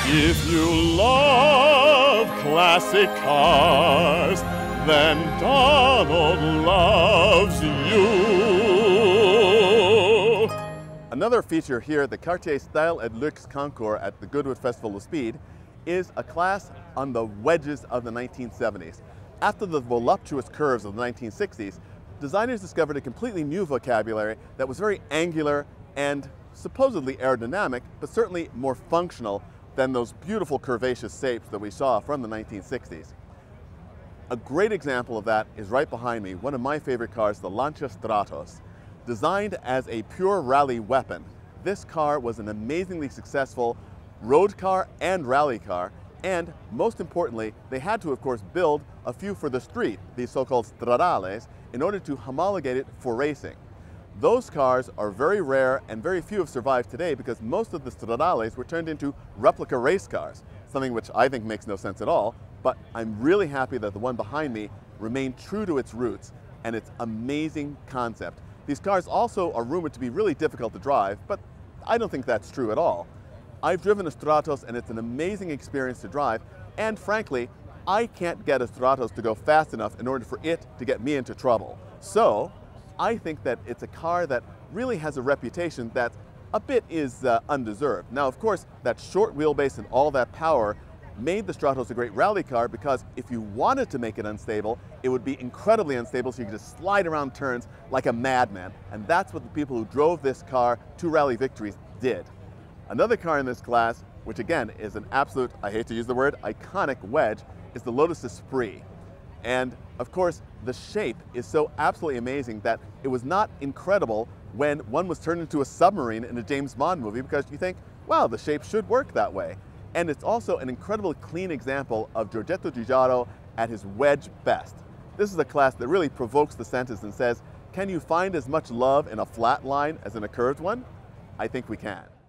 If you love classic cars, then Donald loves you. Another feature here at the Quartier Style et Luxe Concours at the Goodwood Festival of Speed is a class on the wedges of the 1970s. After the voluptuous curves of the 1960s, designers discovered a completely new vocabulary that was very angular and supposedly aerodynamic, but certainly more functional than those beautiful curvaceous shapes that we saw from the 1960s. A great example of that is right behind me, one of my favorite cars, the Lancia Stratos. Designed as a pure rally weapon, this car was an amazingly successful road car and rally car, and most importantly, they had to, of course, build a few for the street, these so-called stradales, in order to homologate it for racing. Those cars are very rare and very few have survived today because most of the stradales were turned into replica race cars, something which I think makes no sense at all, but I'm really happy that the one behind me remained true to its roots and its amazing concept. These cars also are rumored to be really difficult to drive, but I don't think that's true at all. I've driven a Stratos and it's an amazing experience to drive, and frankly, I can't get a Stratos to go fast enough in order for it to get me into trouble. So, I think that it's a car that really has a reputation that a bit is undeserved. Now, of course, that short wheelbase and all that power made the Stratos a great rally car because if you wanted to make it unstable, it would be incredibly unstable so you could just slide around turns like a madman. And that's what the people who drove this car to rally victories did. Another car in this class, which again is an absolute, I hate to use the word, iconic wedge, is the Lotus Esprit. And of course, the shape is so absolutely amazing that it was not incredible when one was turned into a submarine in a James Bond movie because you think, wow, the shape should work that way. And it's also an incredibly clean example of Giorgetto Giugiaro at his wedge best. This is a class that really provokes the senses and says, can you find as much love in a flat line as in a curved one? I think we can.